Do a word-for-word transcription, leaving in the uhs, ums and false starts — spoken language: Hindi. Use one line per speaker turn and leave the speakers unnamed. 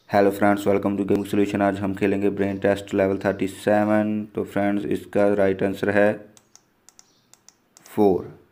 Hello friends, welcome to gaming solution. आज हम खेलेंगे brain test level thirty seven. तो फ्रेंड्स, इसका राइट आंसर है फोर।